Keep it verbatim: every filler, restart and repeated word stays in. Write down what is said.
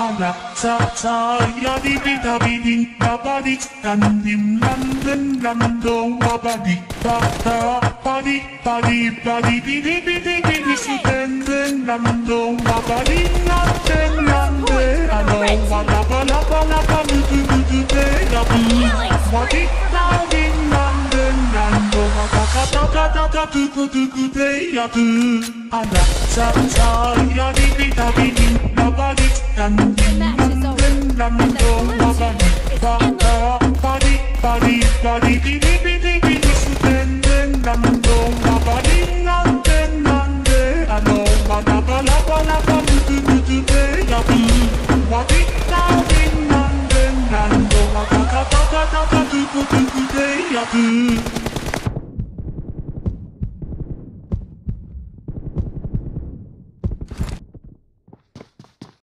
anak saya di bida biding babadi dandim landen lando babadi bata padi padi padi bidi bidi bidi sudenden lando babadi landen lande ano wala wala wala wala du du du de yabu wadi padi landen lando kata kata kata du du du du de yabu anak saya di bida biding babadi dandim landen lando babadi bata padi padi padi bidi bidi bidi sudenden lando babadi landen lande ano wala wala wala wala du du du de yabu wadi padi landen lando kata kata kata du du du de yabu